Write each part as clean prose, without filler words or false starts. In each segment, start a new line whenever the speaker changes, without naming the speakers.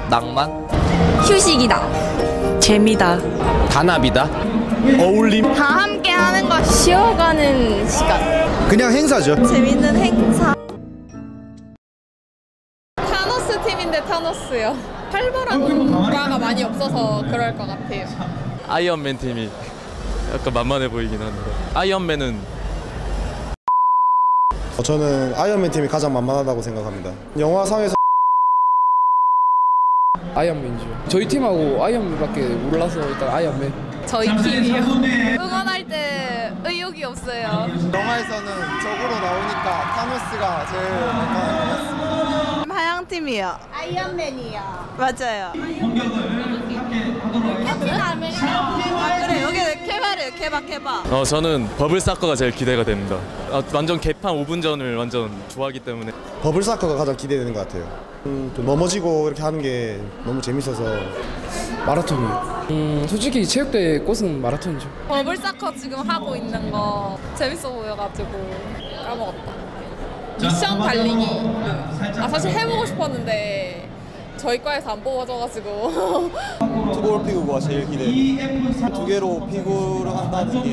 낭만?
휴식이다.
재미다.
단합이다. 어울림.
다 함께 하는 거. 쉬어가는 시간.
그냥 행사죠.
재밌는 행사.
타노스 팀인데 타노스요. 활발한 과가 많이 없어서 그럴 것 같아요.
아이언맨 팀이 약간 만만해 보이긴 한데 아이언맨은
저는 아이언맨 팀이 가장 만만하다고 생각합니다. 영화상에서
아이언맨이죠. 저희 팀하고 아이언맨밖에 몰라서 일단 아이언맨.
저희 팀이요. 응원할 때 의욕이 없어요.
영화에서는 적으로 나오니까 타노스가 제일 만만한 것 같습니다.
하양 팀이요. 아이언맨이요. 맞아요. 그래 여기 케바래요.
저는 버블사커가 제일 기대가 됩니다. 완전 개판 5분전을 완전 좋아하기 때문에
버블사커가 가장 기대되는 것 같아요. 좀 넘어지고 이렇게 하는 게 너무 재밌어서.
마라톤이요. 솔직히 체육대회 꽃은 마라톤이죠.
버블사커 지금 하고 있는 거 재밌어 보여가지고 까먹었다. 미션 달리기. 사실 해보고 싶었는데 저희 과에서 안 뽑아줘가지고.
투볼 피구가 제일 기대돼요. 두 개로 피구를 한다는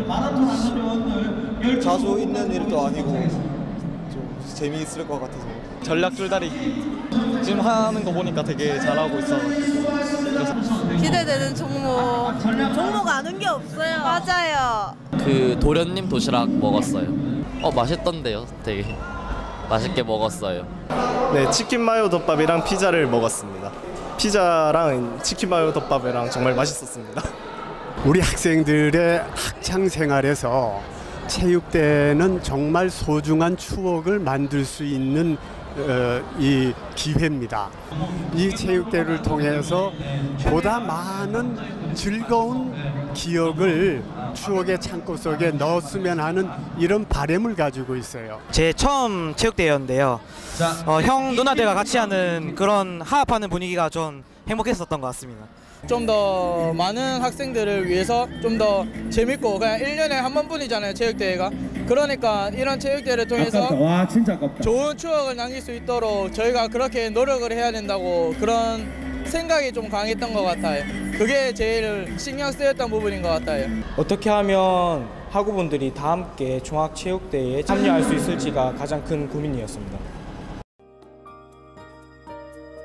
게 자주 있는 일도 아니고 좀 재미있을 것 같아서.
전략 줄다리기 지금 하는 거 보니까 되게 잘하고 있어서
기대되는 종목 아는 게 없어요. 맞아요.
그 도련님 도시락 먹었어요. 맛있던데요. 되게 맛있게 먹었어요.
네, 치킨 마요 덮밥이랑 피자를 먹었습니다. 피자랑 치킨 마요 덮밥이랑 정말 맛있었습니다.
우리 학생들의 학창 생활에서 체육대회는 정말 소중한 추억을 만들 수 있는 이 기회입니다. 이 체육대회를 통해서 보다 많은 즐거운 기억을 추억의 창고 속에 넣었으면 하는 이런 바람을 가지고 있어요.
제 처음 체육대회였는데요. 형 누나들과 같이 하는 그런 화합하는 분위기가 좀 행복했었던 것 같습니다.
좀 더 많은 학생들을 위해서 좀 더 재밌고 그냥 1년에 한 번뿐이잖아요 체육대회가. 그러니까 이런 체육대회를 통해서
와, 진짜 아깝다.
좋은 추억을 남길 수 있도록 저희가 그렇게 노력을 해야 된다고 그런 생각이 좀 강했던 것 같아요. 그게 제일 신경 쓰였던 부분인 것 같아요.
어떻게 하면 학우분들이 다 함께 종합체육대회에 참여할 수 있을지가 가장 큰 고민이었습니다.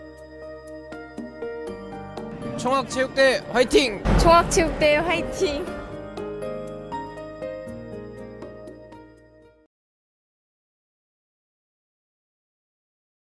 총학체육대회 화이팅!
종합체육대회 화이팅!